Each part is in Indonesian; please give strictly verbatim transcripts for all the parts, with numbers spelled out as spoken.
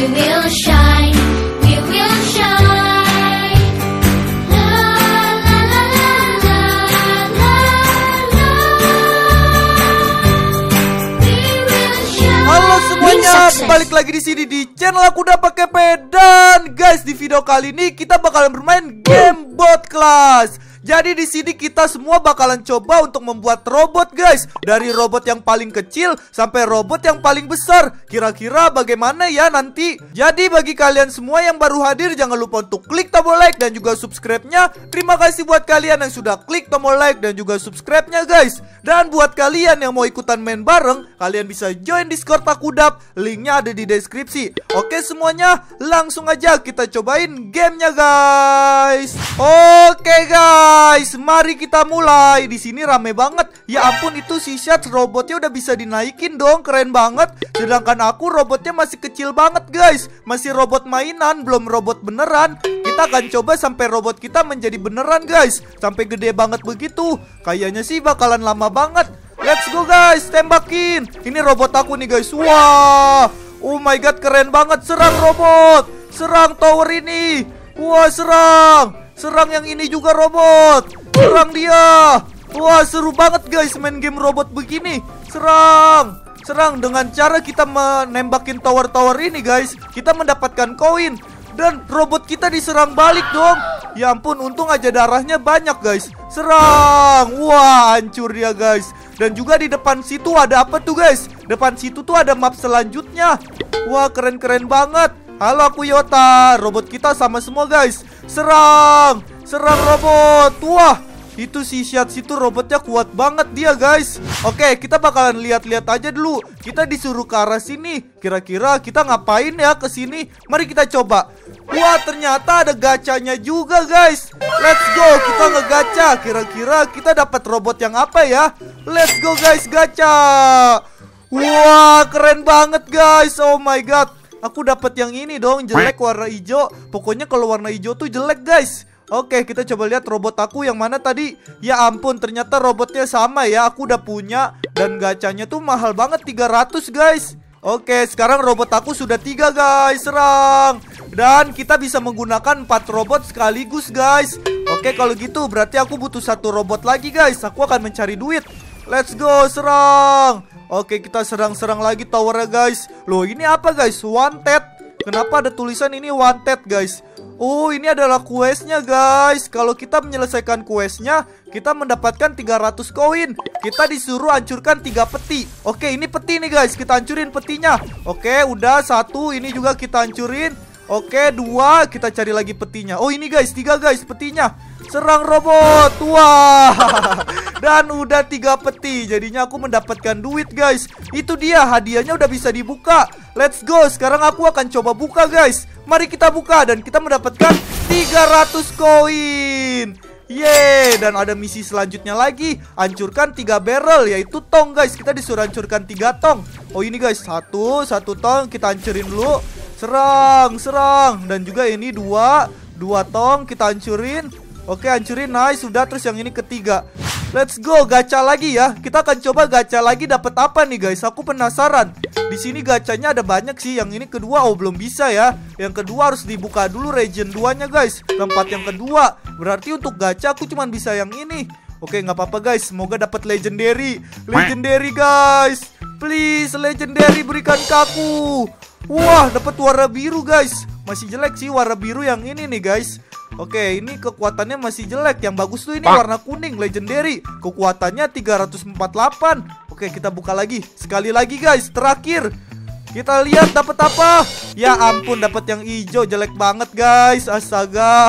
We will shine, we will shine. La la la la la la la. We will shine. Halo semuanya, balik lagi di sini di channel aku udah pakai P. Dan guys, di video kali ini kita bakalan bermain game bot class. Jadi di sini kita semua bakalan coba untuk membuat robot guys, dari robot yang paling kecil sampai robot yang paling besar. Kira-kira bagaimana ya nanti? Jadi bagi kalian semua yang baru hadir, jangan lupa untuk klik tombol like dan juga subscribe-nya. Terima kasih buat kalian yang sudah klik tombol like dan juga subscribe-nya guys. Dan buat kalian yang mau ikutan main bareng, kalian bisa join Discord Takudap. Linknya ada di deskripsi. Oke semuanya, langsung aja kita cobain gamenya guys. Oke guys. Guys, mari kita mulai. Di sini rame banget. Ya ampun, itu si Shad robotnya udah bisa dinaikin dong, keren banget. Sedangkan aku robotnya masih kecil banget guys. Masih robot mainan, belum robot beneran. Kita akan coba sampai robot kita menjadi beneran guys, sampai gede banget begitu. Kayaknya sih bakalan lama banget. Let's go guys, tembakin. Ini robot aku nih guys. Wah, oh my god, keren banget. Serang robot, serang tower ini. Wah, serang. Serang yang ini juga robot. Serang dia. Wah seru banget guys main game robot begini. Serang. Serang dengan cara kita menembakin tower-tower ini guys. Kita mendapatkan koin. Dan robot kita diserang balik dong. Ya ampun, untung aja darahnya banyak guys. Serang. Wah hancur dia guys. Dan juga di depan situ ada apa tuh guys? Depan situ tuh ada map selanjutnya. Wah keren-keren banget. Halo aku Yota. Robot kita sama semua guys. Serang. Serang robot. Wah, itu si Shad situ robotnya kuat banget dia guys. Oke, kita bakalan lihat-lihat aja dulu. Kita disuruh ke arah sini. Kira-kira kita ngapain ya ke sini? Mari kita coba. Wah, ternyata ada gacanya juga guys. Let's go, kita ngegacha. Kira-kira kita dapat robot yang apa ya? Let's go guys, gacha. Wah, keren banget guys. Oh my god. Aku dapat yang ini dong, jelek warna hijau. Pokoknya kalau warna hijau tuh jelek guys. Oke, kita coba lihat robot aku yang mana tadi. Ya ampun, ternyata robotnya sama ya. Aku udah punya. Dan gacanya tuh mahal banget, tiga ratus guys. Oke, sekarang robot aku sudah tiga guys. Serang. Dan kita bisa menggunakan empat robot sekaligus guys. Oke, kalau gitu berarti aku butuh satu robot lagi guys. Aku akan mencari duit. Let's go, serang. Oke, kita serang-serang lagi towernya guys. Loh, ini apa guys? Wanted. Kenapa ada tulisan ini wanted guys? Oh, ini adalah questnya guys. Kalau kita menyelesaikan questnya, kita mendapatkan tiga ratus koin. Kita disuruh hancurkan tiga peti. Oke, ini peti nih guys. Kita hancurin petinya. Oke, udah satu. Ini juga kita hancurin. Oke, dua. Kita cari lagi petinya. Oh, ini guys, tiga guys petinya. Serang robot. Wah. Dan udah tiga peti. Jadinya aku mendapatkan duit guys. Itu dia, hadiahnya udah bisa dibuka. Let's go, sekarang aku akan coba buka guys. Mari kita buka. Dan kita mendapatkan tiga ratus koin. Yeay. Dan ada misi selanjutnya lagi. Hancurkan tiga barrel, yaitu tong guys. Kita disuruh hancurkan tiga tong. Oh ini guys, satu, satu tong. Kita hancurin dulu. Serang, serang. Dan juga ini dua, dua tong kita hancurin. Oke, hancurin, nice. Sudah, terus yang ini ketiga. Let's go, gacha lagi ya. Kita akan coba gacha lagi, dapat apa nih guys? Aku penasaran. Di sini gacanya ada banyak sih. Yang ini kedua, oh belum bisa ya. Yang kedua harus dibuka dulu region dua-nya guys. Tempat yang kedua. Berarti untuk gacha aku cuma bisa yang ini. Oke, nggak apa-apa guys. Semoga dapat legendary. Legendary guys. Please, legendary berikan ke aku. Wah, dapat warna biru guys. Masih jelek sih warna biru yang ini nih guys. Oke, ini kekuatannya masih jelek. Yang bagus tuh ini warna kuning, legendary. Kekuatannya tiga ratus empat puluh delapan. Oke, kita buka lagi. Sekali lagi guys, terakhir. Kita lihat dapat apa. Ya ampun, dapat yang hijau, jelek banget guys. Astaga.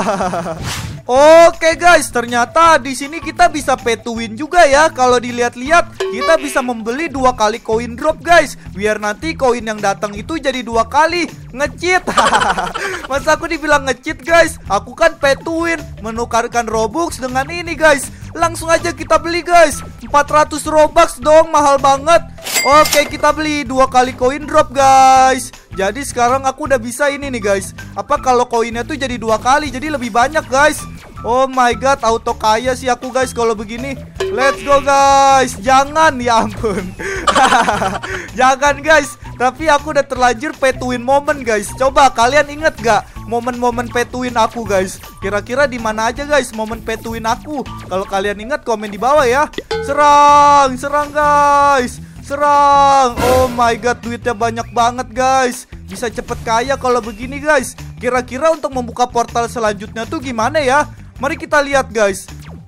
Oke guys, ternyata di sini kita bisa pay to win juga ya. Kalau dilihat-lihat, kita bisa membeli dua kali koin drop guys. Biar nanti koin yang datang itu jadi dua kali. Nge-cheat. Masa aku dibilang nge-cheat guys? Aku kan pay to win, menukarkan Robux dengan ini guys. Langsung aja kita beli guys. empat ratus Robux dong, mahal banget. Oke, kita beli dua kali koin drop guys. Jadi sekarang aku udah bisa ini nih guys. Apa kalau koinnya tuh jadi dua kali, jadi lebih banyak guys. Oh my god, auto kaya sih aku guys kalau begini. Let's go guys. Jangan, ya ampun. Jangan guys. Tapi aku udah terlanjur pay to win moment guys. Coba kalian inget gak momen-momen pay to win aku guys? Kira-kira di mana aja guys momen pay to win aku? Kalau kalian inget komen di bawah ya. Serang, serang guys. Serang. Oh my god, duitnya banyak banget guys. Bisa cepet kaya kalau begini guys. Kira-kira untuk membuka portal selanjutnya tuh gimana ya? Mari kita lihat guys.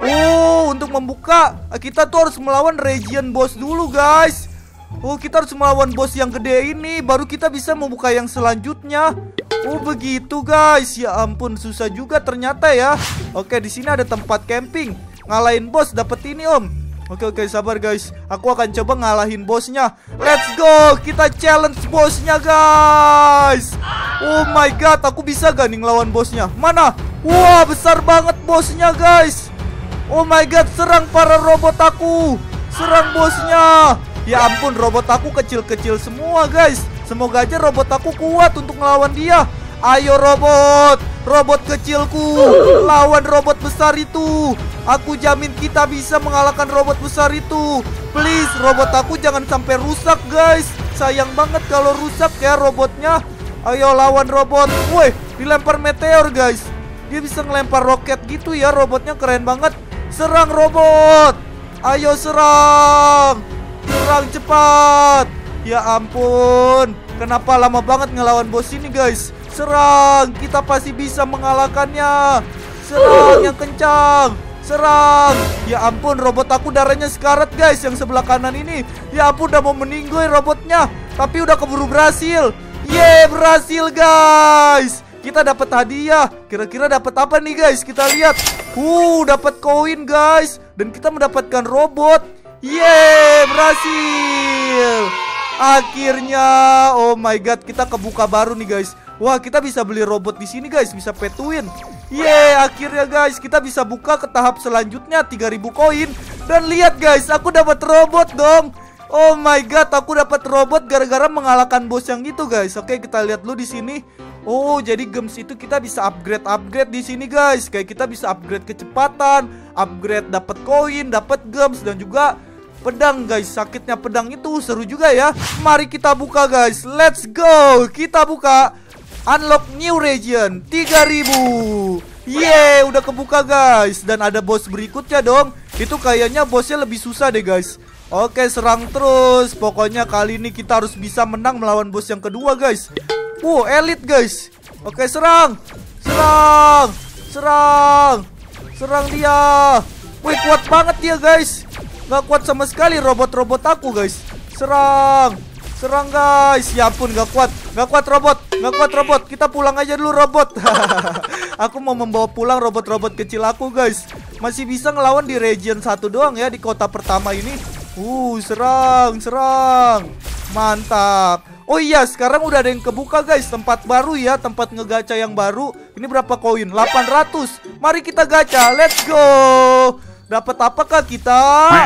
Oh, untuk membuka kita tuh harus melawan region boss dulu guys. Oh, kita harus melawan bos yang gede ini, baru kita bisa membuka yang selanjutnya. Oh, begitu guys. Ya ampun, susah juga ternyata ya. Oke, di sini ada tempat camping. Ngalahin bos dapat ini om. Oke oke, sabar guys. Aku akan coba ngalahin bosnya. Let's go, kita challenge bosnya guys. Oh my god, aku bisa gak nih ngelawan bosnya? Mana? Wah, besar banget bosnya guys. Oh my god, serang para robot aku. Serang bosnya. Ya ampun, robot aku kecil-kecil semua guys. Semoga aja robot aku kuat untuk ngelawan dia. Ayo robot, robot kecilku, lawan robot besar itu. Aku jamin kita bisa mengalahkan robot besar itu. Please, robot aku jangan sampai rusak guys. Sayang banget kalau rusak ya robotnya. Ayo lawan robot. Woi, dilempar meteor guys. Dia bisa ngelempar roket gitu ya, robotnya keren banget. Serang robot. Ayo serang. Serang cepat. Ya ampun, kenapa lama banget ngelawan bos ini guys? Serang, kita pasti bisa mengalahkannya. Serang yang kencang. Serang. Ya ampun, robot aku darahnya sekarat guys, yang sebelah kanan ini. Ya ampun, udah mau meninggoy robotnya, tapi udah keburu berhasil. Yeay, berhasil guys. Kita dapat hadiah. Kira-kira dapat apa nih guys? Kita lihat. Uh, dapat koin guys. Dan kita mendapatkan robot. Yeay, berhasil. Akhirnya, oh my god, kita kebuka baru nih guys. Wah, kita bisa beli robot di sini guys, bisa pay to win. Yeay, akhirnya guys, kita bisa buka ke tahap selanjutnya tiga ribu koin. Dan lihat guys, aku dapat robot dong. Oh my god, aku dapat robot gara-gara mengalahkan bos yang itu guys. Oke, kita lihat dulu di sini. Oh, jadi gems itu kita bisa upgrade-upgrade di sini guys. Kayak kita bisa upgrade kecepatan, upgrade dapat koin, dapat gems dan juga pedang guys. Sakitnya pedang itu seru juga ya. Mari kita buka guys. Let's go. Kita buka. Unlock new region tiga ribu. Yeay, udah kebuka guys. Dan ada bos berikutnya dong. Itu kayaknya bosnya lebih susah deh guys. Oke, serang terus. Pokoknya kali ini kita harus bisa menang melawan bos yang kedua guys. Wow, elite guys. Oke, serang. Serang. Serang. Serang dia. Wih, kuat banget dia guys. Gak kuat sama sekali robot-robot aku guys. Serang. Serang guys. Ya ampun, gak kuat. Gak kuat robot. Gak kuat robot. Kita pulang aja dulu robot. Aku mau membawa pulang robot-robot kecil aku guys. Masih bisa ngelawan di region satu doang ya, di kota pertama ini. Uh, serang. Serang. Mantap. Oh iya, sekarang udah ada yang kebuka guys. Tempat baru ya, tempat ngegacha yang baru. Ini berapa koin? delapan ratus. Mari kita gacha. Let's go. Dapat apakah kita?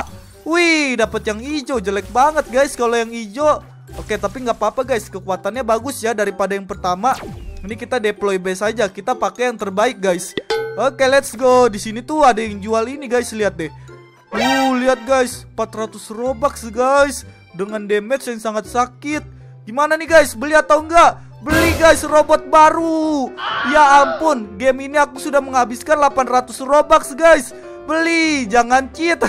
Wih, dapat yang hijau. Jelek banget guys kalau yang hijau. Oke, tapi nggak apa-apa guys. Kekuatannya bagus ya daripada yang pertama. Ini kita deploy base aja. Kita pakai yang terbaik guys. Oke, let's go. Di sini tuh ada yang jual ini guys. Lihat deh. Uh, lihat guys. empat ratus Robux guys. Dengan damage yang sangat sakit. Gimana nih guys? Beli atau enggak? Beli guys, robot baru. Ya ampun, game ini aku sudah menghabiskan delapan ratus Robux guys. Beli, jangan cheat.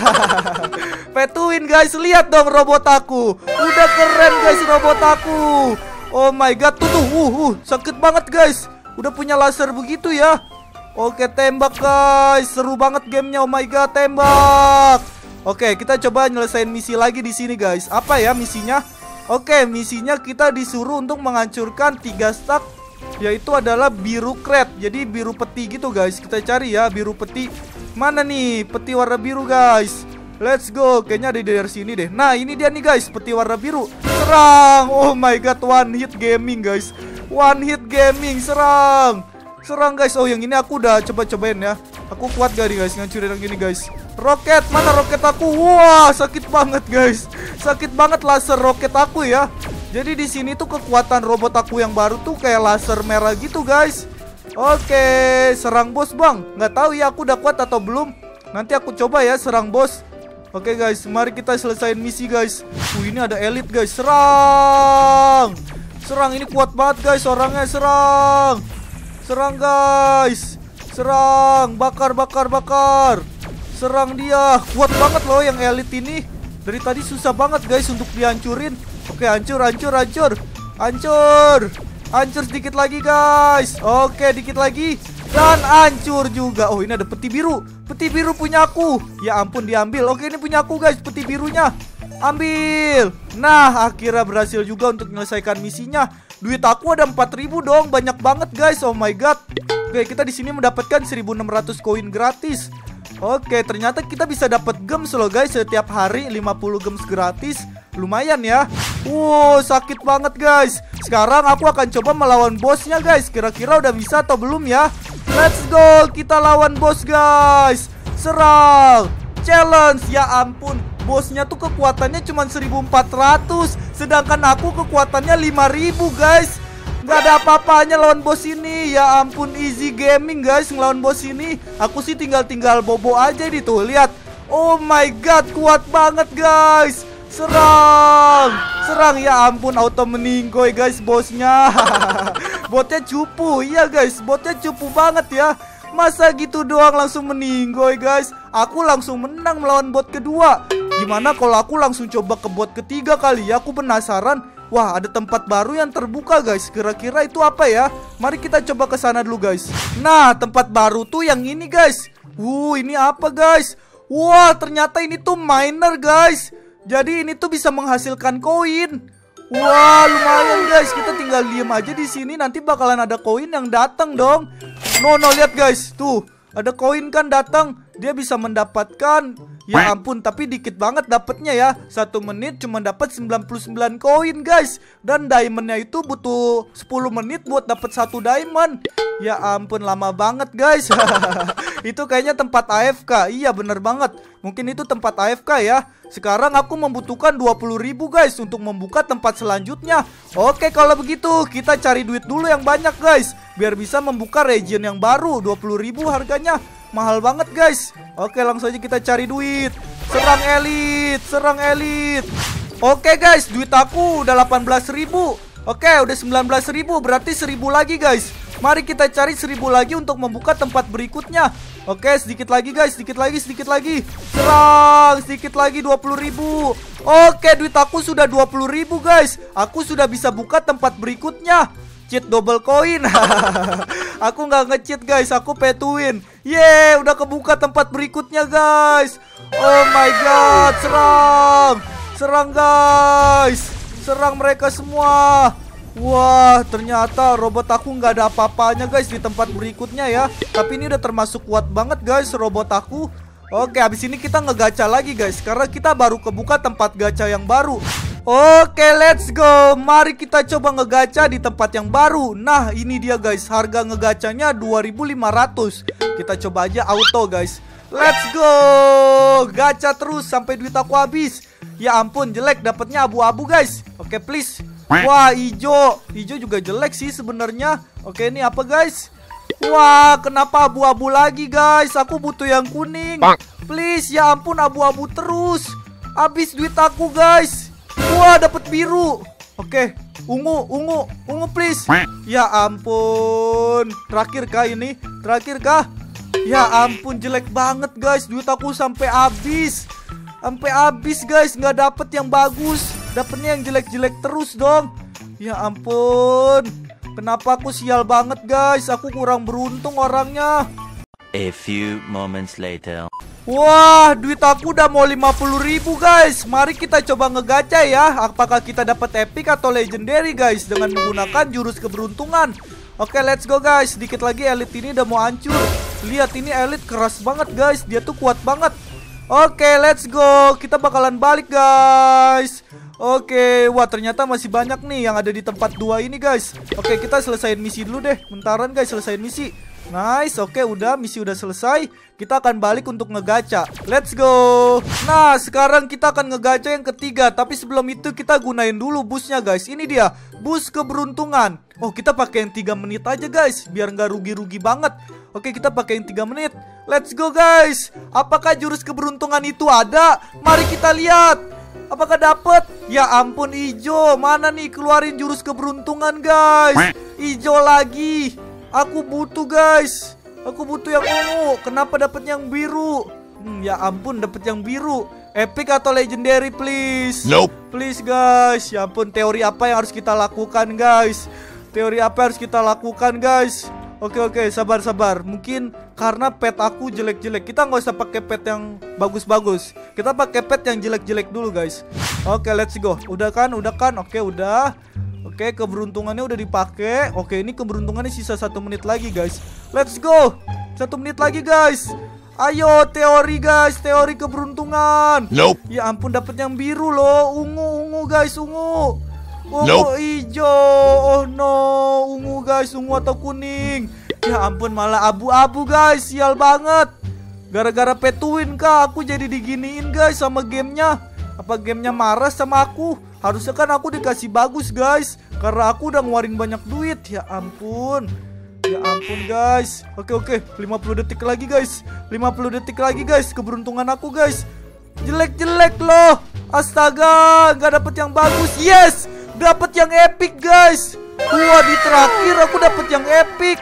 Pay to win guys, lihat dong robot aku. Udah keren guys robot aku. Oh my god, tuh tuh, uh, uh, sakit banget guys. Udah punya laser begitu ya. Oke, tembak guys, seru banget gamenya. Oh my god, tembak. Oke, kita coba nyelesain misi lagi di sini guys. Apa ya misinya? Oke, misinya kita disuruh untuk menghancurkan tiga stack, yaitu adalah biru crate. Jadi biru peti gitu guys. Kita cari ya biru peti. Mana nih peti warna biru guys? Let's go. Kayaknya ada dari sini deh. Nah, ini dia nih guys, peti warna biru. Serang. Oh my god, one hit gaming guys. One hit gaming, serang. Serang guys. Oh, yang ini aku udah coba-cobain ya. Aku kuat gak nih guys ngancurin yang gini guys. Roket, mana roket aku? Wah, sakit banget guys. Sakit banget laser roket aku ya. Jadi di sini tuh kekuatan robot aku yang baru tuh kayak laser merah gitu guys. Oke, serang bos bang. Nggak tahu ya aku udah kuat atau belum. Nanti aku coba ya serang bos. Oke guys, mari kita selesain misi guys. Uh, ini ada elit guys. Serang. Serang, ini kuat banget guys orangnya. Serang. Serang guys. Serang. Bakar, bakar, bakar. Serang dia. Kuat banget loh yang elit ini. Dari tadi susah banget guys untuk dihancurin. Oke, hancur, hancur, hancur. Hancur. Hancur sedikit lagi guys. Oke, dikit lagi. Dan hancur juga. Oh, ini ada peti biru. Peti biru punya aku. Ya ampun, diambil. Oke, ini punya aku guys, peti birunya. Ambil. Nah, akhirnya berhasil juga untuk menyelesaikan misinya. Duit aku ada empat ribu dong. Banyak banget guys. Oh my god. Oke, kita di sini mendapatkan seribu enam ratus koin gratis. Oke, ternyata kita bisa dapat gems loh guys. Setiap hari lima puluh gems gratis. Lumayan ya. Wow, sakit banget guys. Sekarang aku akan coba melawan bosnya guys. Kira-kira udah bisa atau belum ya? Let's go, kita lawan bos guys. Serang. Challenge. Ya ampun, bosnya tuh kekuatannya cuma seribu empat ratus. Sedangkan aku kekuatannya lima ribu guys. Gak ada apa-apanya lawan bos ini. Ya ampun, easy gaming guys ngelawan bos ini. Aku sih tinggal-tinggal bobo aja nih tuh, lihat. Oh my god, kuat banget guys. Serang. Serang, ya ampun, auto meninggoy guys bosnya. Botnya cupu. Iya guys, botnya cupu banget ya. Masa gitu doang langsung meninggoy guys. Aku langsung menang melawan bot kedua. Gimana kalau aku langsung coba ke bot ketiga kali ya? Aku penasaran. Wah, ada tempat baru yang terbuka guys. Kira-kira itu apa ya? Mari kita coba ke sana dulu guys. Nah, tempat baru tuh yang ini guys. Wuh, ini apa guys? Wah, ternyata ini tuh miner guys. Jadi ini tuh bisa menghasilkan koin. Wah, lumayan guys. Kita tinggal diem aja di sini, nanti bakalan ada koin yang datang dong. No, no, lihat guys. Tuh, ada koin kan datang. Dia bisa mendapatkan, ya ampun, tapi dikit banget dapatnya ya. Satu menit cuma dapat sembilan puluh sembilan koin guys. Dan diamondnya itu butuh sepuluh menit buat dapat satu diamond. Ya ampun, lama banget guys. Itu kayaknya tempat A F K. Iya bener banget. Mungkin itu tempat A F K ya. Sekarang aku membutuhkan dua puluh ribu guys untuk membuka tempat selanjutnya. Oke, kalau begitu kita cari duit dulu yang banyak guys, biar bisa membuka region yang baru. Dua puluh ribu harganya. Mahal banget guys. Oke, langsung aja kita cari duit. Serang elit. Serang elit. Oke guys, duit aku udah delapan belas ribu. Oke, udah sembilan belas ribu. Berarti seribu lagi guys. Mari kita cari seribu lagi untuk membuka tempat berikutnya. Oke, sedikit lagi guys. Sedikit lagi, sedikit lagi. Serang, sedikit lagi, dua puluh ribu. Oke, duit aku sudah dua puluh ribu guys. Aku sudah bisa buka tempat berikutnya. Cheat double koin. Aku nggak nge-cheat guys, aku pay to win. Yeay, udah kebuka tempat berikutnya guys. Oh my god, serang. Serang guys. Serang mereka semua. Wah, ternyata robot aku nggak ada apa-apanya guys di tempat berikutnya ya. Tapi ini udah termasuk kuat banget guys robot aku. Oke, habis ini kita ngegacha lagi guys, karena kita baru kebuka tempat gacha yang baru. Oke, let's go. Mari kita coba ngegacha di tempat yang baru. Nah, ini dia guys, harga ngegacanya dua ribu lima ratus. Kita coba aja auto guys. Let's go. Gacha terus sampai duit aku habis. Ya ampun, jelek, dapatnya abu-abu guys. Oke, please. Wah, hijau. Hijau juga jelek sih sebenarnya. Oke, ini apa guys? Wah, kenapa abu-abu lagi guys? Aku butuh yang kuning. Please, ya ampun, abu-abu terus. Habis duit aku guys. Wah, dapat biru. Oke, ungu, ungu, ungu please. Ya ampun. Terakhir kah ini? Terakhir kah? Ya ampun, jelek banget guys. Duit aku sampai habis. Sampai habis guys, nggak dapet yang bagus. Dapetnya yang jelek-jelek terus dong. Ya ampun. Kenapa aku sial banget guys? Aku kurang beruntung orangnya. A few moments later. Wah, duit aku udah mau lima puluh ribu guys. Mari kita coba ngegacha ya. Apakah kita dapat epic atau legendary guys, dengan menggunakan jurus keberuntungan. Oke, let's go guys. Sedikit lagi elit ini udah mau hancur. Lihat, ini elit keras banget guys. Dia tuh kuat banget. Oke, let's go. Kita bakalan balik guys. Oke, wah ternyata masih banyak nih yang ada di tempat dua ini guys. Oke, kita selesain misi dulu deh. Bentaran guys, selesain misi. Nice, oke udah, misi udah selesai. Kita akan balik untuk ngegacha. Let's go. Nah, sekarang kita akan ngegacha yang ketiga. Tapi sebelum itu kita gunain dulu busnya guys. Ini dia, bus keberuntungan. Oh, kita pakai yang tiga menit aja guys, biar nggak rugi-rugi banget. Oke, kita pakai yang tiga menit. Let's go guys. Apakah jurus keberuntungan itu ada? Mari kita lihat. Apakah dapet? Ya ampun, ijo. Mana nih, keluarin jurus keberuntungan guys. Ijo lagi. Aku butuh guys. Aku butuh yang ungu. Kenapa dapet yang biru? Hmm, ya ampun, dapet yang biru. Epic atau legendary please? Nope. Please guys. Ya ampun, teori apa yang harus kita lakukan guys? Teori apa yang harus kita lakukan guys? Oke oke, sabar sabar. Mungkin karena pet aku jelek-jelek. Kita nggak usah pakai pet yang bagus-bagus. Kita pakai pet yang jelek-jelek dulu guys. Oke, let's go. Udah kan? Udah kan? Oke, udah. Oke, keberuntungannya udah dipakai. Oke, ini keberuntungannya sisa satu menit lagi guys. Let's go. Satu menit lagi guys. Ayo teori guys, teori keberuntungan. Nope. Ya ampun, dapet yang biru loh. Ungu, ungu guys, ungu. Ungu Nope. hijau. Oh no, ungu guys, ungu atau kuning. Ya ampun, malah abu-abu guys. Sial banget. Gara-gara petuin kah aku jadi diginiin guys sama gamenya. Apa gamenya marah sama aku? Harusnya kan aku dikasih bagus guys, karena aku udah ngeluarin banyak duit. Ya ampun. Ya ampun guys. Oke oke, lima puluh detik lagi guys. lima puluh detik lagi guys. Keberuntungan aku guys jelek-jelek loh. Astaga, nggak dapet yang bagus. Yes, dapet yang epic guys. Wah, di terakhir aku dapet yang epic.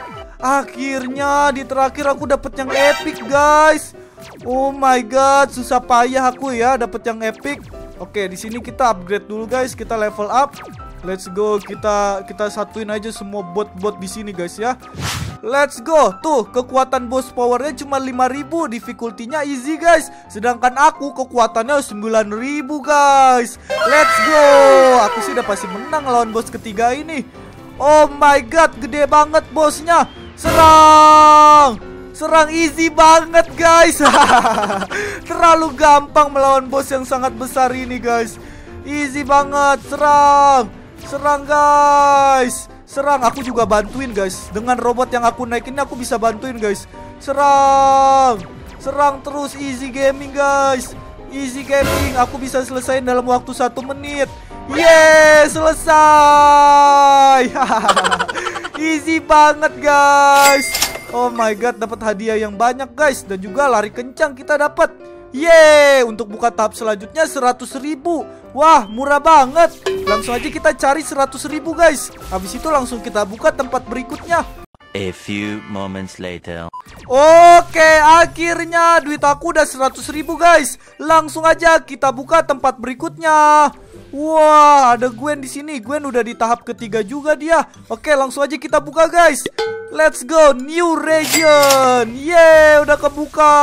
Akhirnya di terakhir aku dapet yang epic guys. Oh my god, susah payah aku ya dapet yang epic. Oke, di sini kita upgrade dulu guys. Kita level up. Let's go. Kita kita satuin aja semua bot-bot di sini guys ya. Let's go. Tuh, kekuatan boss powernya cuma lima ribu, difficulty-nya easy guys. Sedangkan aku kekuatannya sembilan ribu guys. Let's go. Aku sih udah pasti menang lawan bos ketiga ini. Oh my god, gede banget bosnya. Serang. Serang easy banget guys. Terlalu gampang melawan bos yang sangat besar ini guys. Easy banget. Serang. Serang guys. Serang, aku juga bantuin guys. Dengan robot yang aku naikin aku bisa bantuin guys. Serang. Serang terus, easy gaming guys. Easy gaming, aku bisa selesaiin dalam waktu satu menit. Yeay, selesai. Easy banget guys. Oh my god, dapat hadiah yang banyak guys. Dan juga lari kencang kita dapat. Yeay, untuk buka tahap selanjutnya seratus ribu. Wah, murah banget. Langsung aja kita cari seratus ribu guys. Habis itu langsung kita buka tempat berikutnya. A few moments later. Oke, akhirnya duit aku udah seratus ribu guys. Langsung aja kita buka tempat berikutnya. Wah, ada Gwen di sini. Gwen udah di tahap ketiga juga dia. Oke, langsung aja kita buka guys. Let's go, new region. Yeay, udah kebuka.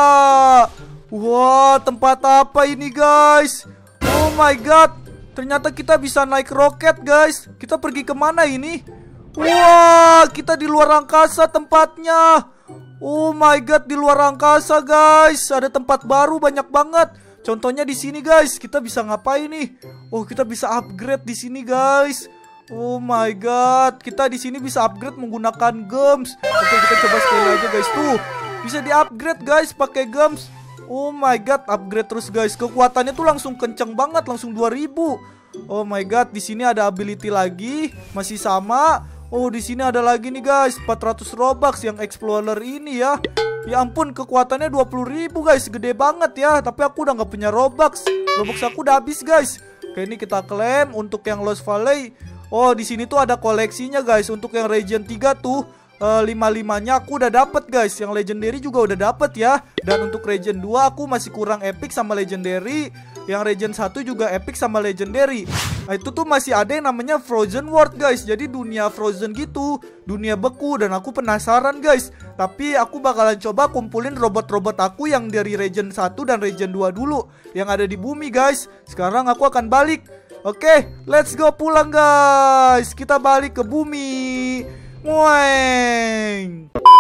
Wah, tempat apa ini guys? Oh my god, ternyata kita bisa naik roket guys. Kita pergi kemana ini? Wah, kita di luar angkasa tempatnya. Oh my god, di luar angkasa guys. Ada tempat baru banyak banget. Contohnya di sini guys, kita bisa ngapain nih? Oh, kita bisa upgrade di sini guys. Oh my god, kita di sini bisa upgrade menggunakan gems. Oke, kita coba sekali aja guys. Tuh, bisa di-upgrade guys pakai gems. Oh my god, upgrade terus guys. Kekuatannya tuh langsung kenceng banget, langsung dua ribu. Oh my god, di sini ada ability lagi, masih sama. Oh, di sini ada lagi nih guys, empat ratus Robux yang Explorer ini ya. Ya ampun, kekuatannya dua puluh ribu guys, gede banget ya. Tapi aku udah nggak punya Robux. Robux aku udah habis guys. Oke, ini kita klaim untuk yang Lost Valley. Oh, di sini tuh ada koleksinya guys. Untuk yang Region tiga tuh Uh, lima-limanya aku udah dapet guys. Yang legendary juga udah dapet ya. Dan untuk region dua aku masih kurang epic sama legendary. Yang region satu juga epic sama legendary. Nah, itu tuh masih ada yang namanya Frozen World guys. Jadi dunia frozen gitu, dunia beku. Dan aku penasaran guys. Tapi aku bakalan coba kumpulin robot-robot aku yang dari region satu dan region dua dulu, yang ada di bumi guys. Sekarang aku akan balik. Oke, let's go pulang guys. Kita balik ke bumi. Mueng.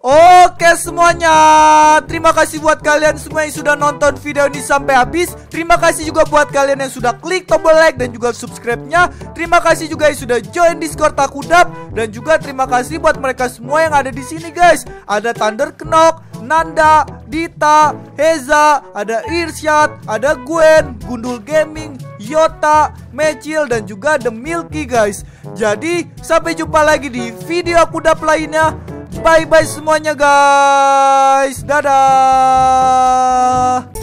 Oke semuanya, terima kasih buat kalian semua yang sudah nonton video ini sampai habis. Terima kasih juga buat kalian yang sudah klik tombol like dan juga subscribe-nya. Terima kasih juga yang sudah join Discord Takudap. Dan juga terima kasih buat mereka semua yang ada di sini guys. Ada Thunder Knock, Nanda, Dita, Heza, ada Irsyad, ada Gwen, Gundul Gaming, Yota, Mecil, dan juga The Milky guys. Jadi sampai jumpa lagi di video Akudap lainnya. Bye bye semuanya guys. Dadah.